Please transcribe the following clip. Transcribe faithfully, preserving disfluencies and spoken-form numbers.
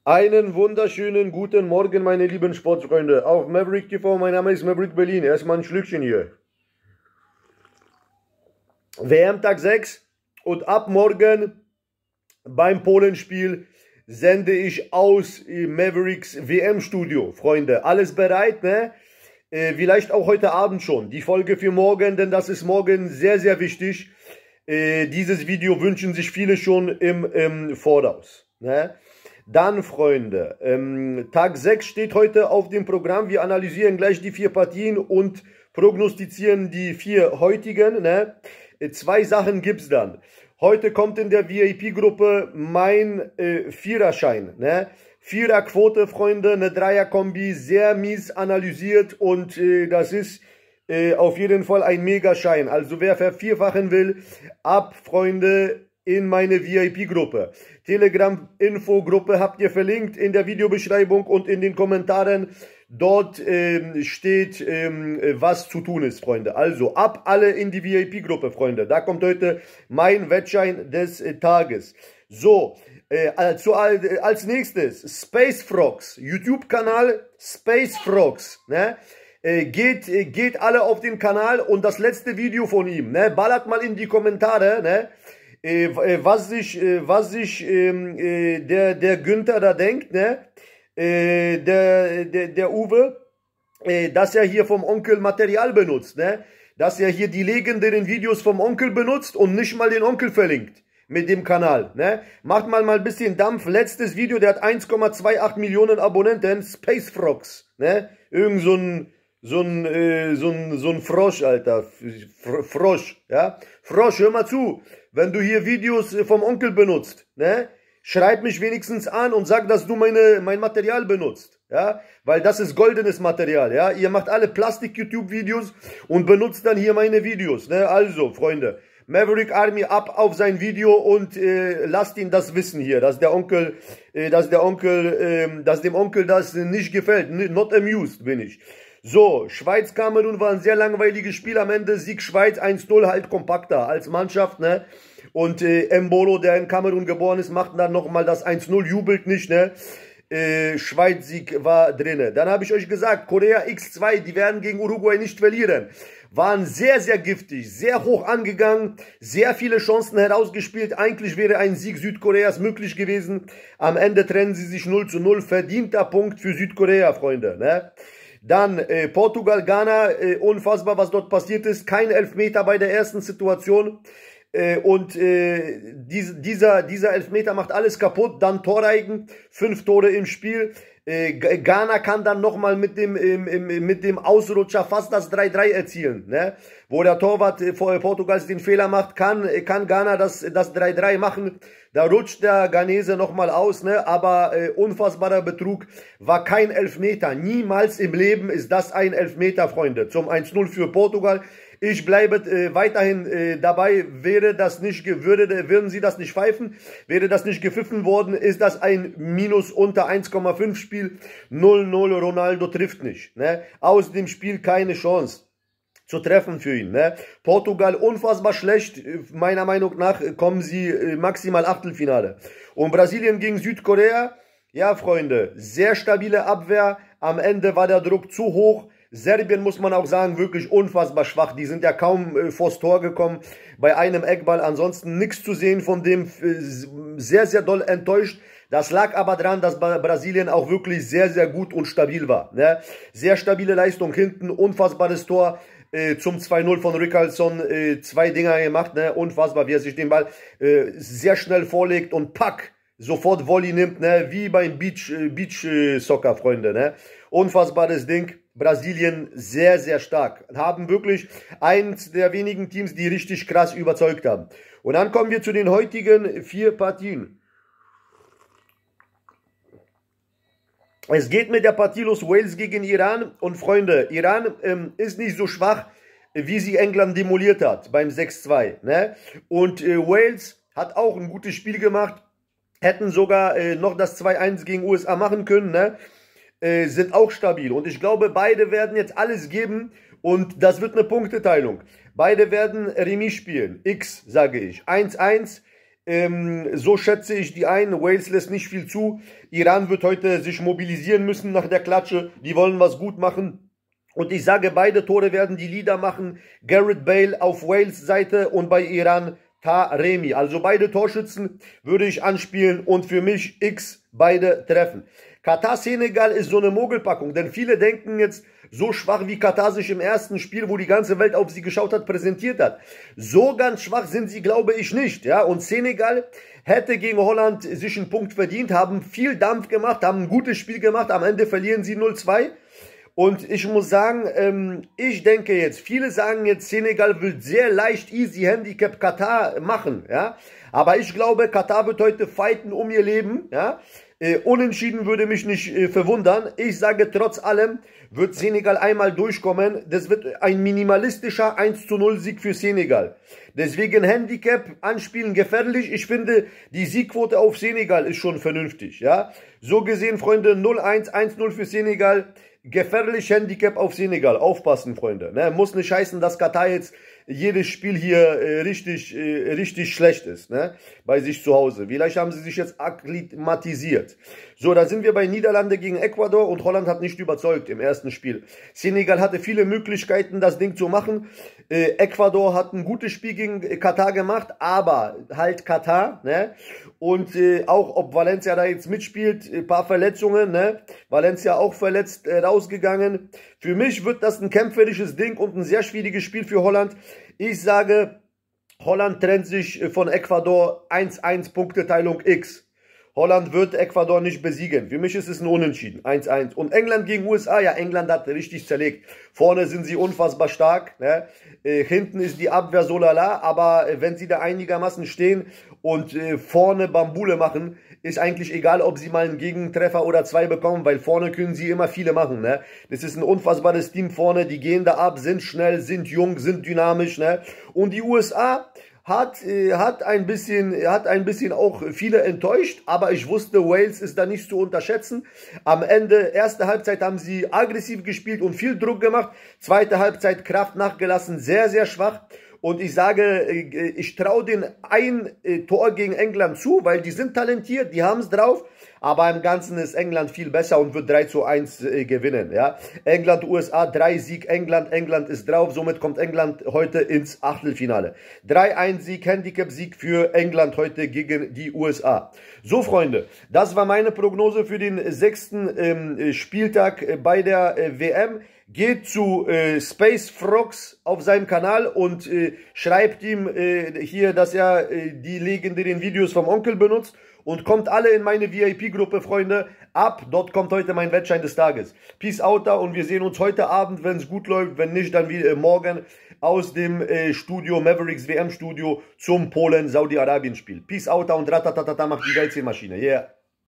Einen wunderschönen guten Morgen, meine lieben Sportfreunde. Auf Maverick T V, mein Name ist Maverick Berlin. Erstmal ein Schlückchen hier. W M-Tag sechs und ab morgen beim Polenspiel sende ich aus Mavericks W M-Studio. Freunde, alles bereit, ne? Äh, vielleicht auch heute Abend schon. Die Folge für morgen, denn das ist morgen sehr, sehr wichtig. Äh, dieses Video wünschen sich viele schon im, im Voraus, ne? Dann, Freunde, ähm, Tag sechs steht heute auf dem Programm. Wir analysieren gleich die vier Partien und prognostizieren die vier heutigen. Ne? Zwei Sachen gibt es dann. Heute kommt in der V I P-Gruppe mein äh, Viererschein. Ne? Viererquote, Freunde, eine Dreierkombi, sehr mies analysiert und äh, das ist äh, auf jeden Fall ein Megaschein. Also wer vervierfachen will, ab, Freunde, in meine V I P-Gruppe. Telegram-Info-Gruppe habt ihr verlinkt in der Videobeschreibung und in den Kommentaren. Dort ähm, steht, ähm, was zu tun ist, Freunde. Also ab alle in die V I P-Gruppe, Freunde. Da kommt heute mein Wettschein des äh, Tages. So, äh, also, äh, als nächstes Space Frogs, YouTube-Kanal Space Frogs, ne? Äh, geht, äh, geht alle auf den Kanal und das letzte Video von ihm, ne? Ballert mal in die Kommentare, ne? Äh, was sich, äh, was sich ähm, äh, der, der Günther da denkt, ne? Äh, der, der, der Uwe, äh, dass er hier vom Onkel Material benutzt, ne? Dass er hier die legendären Videos vom Onkel benutzt und nicht mal den Onkel verlinkt mit dem Kanal, ne? Macht mal mal ein bisschen Dampf. Letztes Video, der hat eins Komma achtundzwanzig Millionen Abonnenten, Space Frogs, ne? Irgend so ein So ein, äh, so ein, so ein Frosch, Alter. Frosch, ja. Frosch, hör mal zu. Wenn du hier Videos vom Onkel benutzt, ne, schreib mich wenigstens an und sag, dass du meine, mein Material benutzt, ja. Weil das ist goldenes Material, ja. Ihr macht alle Plastik-YouTube-Videos und benutzt dann hier meine Videos, ne. Also, Freunde, Maverick Army ab auf sein Video und äh, lasst ihn das wissen hier, dass der Onkel, äh, dass der Onkel, äh, dass dem Onkel das nicht gefällt. Not amused bin ich. So, Schweiz-Kamerun war ein sehr langweiliges Spiel. Am Ende Sieg Schweiz eins null, halt kompakter als Mannschaft, ne? Und äh, Mbolo, der in Kamerun geboren ist, macht dann nochmal das eins null, jubelt nicht, ne? Äh, Schweiz-Sieg war drinne. Dann habe ich euch gesagt, Korea X zwei, die werden gegen Uruguay nicht verlieren. Waren sehr, sehr giftig, sehr hoch angegangen, sehr viele Chancen herausgespielt. Eigentlich wäre ein Sieg Südkoreas möglich gewesen. Am Ende trennen sie sich null zu null. Verdienter Punkt für Südkorea, Freunde, ne? Dann äh, Portugal, Ghana, äh, unfassbar, was dort passiert ist. Kein Elfmeter bei der ersten Situation. Äh, und äh, dies, dieser, dieser Elfmeter macht alles kaputt. Dann Torreigen, fünf Tore im Spiel. Äh, Ghana kann dann nochmal mit dem, ähm, mit dem Ausrutscher fast das drei drei erzielen. Ne? Wo der Torwart äh, Portugals den Fehler macht, kann, kann Ghana das, das drei drei machen. Da rutscht der Ghanese nochmal aus, ne? Aber äh, unfassbarer Betrug, war kein Elfmeter. Niemals im Leben ist das ein Elfmeter, Freunde. Zum eins null für Portugal. Ich bleibe äh, weiterhin äh, dabei. Wäre das nicht, würde, würden sie das nicht pfeifen, wäre das nicht gepfiffen worden, ist das ein Minus unter eins Komma fünf Spiel. null null, Ronaldo trifft nicht. Ne? Aus dem Spiel keine Chance zu treffen für ihn. Ne? Portugal unfassbar schlecht, meiner Meinung nach kommen sie maximal Achtelfinale. Und Brasilien gegen Südkorea, ja Freunde, sehr stabile Abwehr, am Ende war der Druck zu hoch. Serbien, muss man auch sagen, wirklich unfassbar schwach, die sind ja kaum äh, vors Tor gekommen, bei einem Eckball, ansonsten nichts zu sehen von dem, äh, sehr, sehr doll enttäuscht. Das lag aber daran, dass Brasilien auch wirklich sehr, sehr gut und stabil war. Ne? Sehr stabile Leistung hinten, unfassbares Tor. Äh, zum zwei null von Richarlison, äh, zwei Dinger gemacht, ne? Unfassbar, wie er sich den Ball äh, sehr schnell vorlegt und pack, sofort Volley nimmt, ne? Wie beim Beach, äh, Beach äh, Soccer, Freunde, ne? Unfassbares Ding. Brasilien sehr, sehr stark. Haben wirklich eins der wenigen Teams, die richtig krass überzeugt haben. Und dann kommen wir zu den heutigen vier Partien. Es geht mit der Partie los, Wales gegen Iran. Und Freunde, Iran ähm, ist nicht so schwach, wie sie England demoliert hat beim sechs zwei. Ne? Und äh, Wales hat auch ein gutes Spiel gemacht. Hätten sogar äh, noch das zwei eins gegen U S A machen können. Ne? Äh, sind auch stabil. Und ich glaube, beide werden jetzt alles geben. Und das wird eine Punkteteilung. Beide werden Remis spielen. X, sage ich. eins eins. Ähm, so schätze ich die ein. Wales lässt nicht viel zu. Iran wird heute sich mobilisieren müssen nach der Klatsche. Die wollen was gut machen. Und ich sage, beide Tore werden die Leader machen. Gareth Bale auf Wales Seite und bei Iran Taremi. Also beide Torschützen würde ich anspielen und für mich X beide treffen. Katar-Senegal ist so eine Mogelpackung, denn viele denken jetzt, so schwach wie Katar sich im ersten Spiel, wo die ganze Welt auf sie geschaut hat, präsentiert hat. So ganz schwach sind sie, glaube ich, nicht. Ja? Und Senegal hätte gegen Holland sich einen Punkt verdient, haben viel Dampf gemacht, haben ein gutes Spiel gemacht, am Ende verlieren sie null zwei. Und ich muss sagen, ähm, ich denke jetzt, viele sagen jetzt, Senegal wird sehr leicht easy Handicap Katar machen, ja. Aber ich glaube, Katar wird heute fighten um ihr Leben, ja. Äh, unentschieden würde mich nicht äh, verwundern. Ich sage, trotz allem wird Senegal einmal durchkommen. Das wird ein minimalistischer eins zu null Sieg für Senegal. Deswegen Handicap anspielen gefährlich. Ich finde, die Siegquote auf Senegal ist schon vernünftig, ja. So gesehen, Freunde, null eins, eins null für Senegal. Gefährlich Handicap auf Senegal. Aufpassen, Freunde. Ne? Muss nicht heißen, dass Katar jetzt jedes Spiel hier äh, richtig, äh, richtig schlecht ist, ne? Bei sich zu Hause. Vielleicht haben sie sich jetzt akklimatisiert. So, da sind wir bei Niederlande gegen Ecuador und Holland hat nicht überzeugt im ersten Spiel. Senegal hatte viele Möglichkeiten, das Ding zu machen. Äh, Ecuador hat ein gutes Spiel gegen Katar gemacht, aber halt Katar, ne? Und äh, auch ob Valencia da jetzt mitspielt, ein paar Verletzungen, ne? Valencia auch verletzt äh, rausgegangen. Für mich wird das ein kämpferisches Ding und ein sehr schwieriges Spiel für Holland. Ich sage, Holland trennt sich von Ecuador eins eins Punkteteilung X. Holland wird Ecuador nicht besiegen. Für mich ist es ein Unentschieden. eins eins. Und England gegen U S A, ja, England hat richtig zerlegt. Vorne sind sie unfassbar stark. Ne? Äh, hinten ist die Abwehr so lala, aber äh, wenn sie da einigermaßen stehen und äh, vorne Bambule machen, ist eigentlich egal, ob sie mal einen Gegentreffer oder zwei bekommen, weil vorne können sie immer viele machen. Ne? Das ist ein unfassbares Team vorne, die gehen da ab, sind schnell, sind jung, sind dynamisch. Ne? Und die U S A hat, äh, hat, ein bisschen, hat ein bisschen auch viele enttäuscht, aber ich wusste, Wales ist da nicht zu unterschätzen. Am Ende, erste Halbzeit haben sie aggressiv gespielt und viel Druck gemacht. Zweite Halbzeit Kraft nachgelassen, sehr, sehr schwach. Und ich sage, ich traue denen ein Tor gegen England zu, weil die sind talentiert, die haben es drauf. Aber im Ganzen ist England viel besser und wird drei zu eins gewinnen. Ja? England, U S A, drei Sieg, England, England ist drauf. Somit kommt England heute ins Achtelfinale. drei eins Sieg, Handicap-Sieg für England heute gegen die U S A. So, Freunde, das war meine Prognose für den sechsten ähm, Spieltag bei der äh, W M. Geht zu äh, Space Frogs auf seinem Kanal und äh, schreibt ihm äh, hier, dass er äh, die legendären Videos vom Onkel benutzt und kommt alle in meine V I P-Gruppe, Freunde, ab. Dort kommt heute mein Wettschein des Tages. Peace out da und wir sehen uns heute Abend, wenn es gut läuft, wenn nicht, dann wie äh, morgen aus dem äh, Studio, Mavericks W M-Studio zum Polen-Saudi-Arabien-Spiel. Peace out da und ratatatata macht die Geizmaschine. Yeah.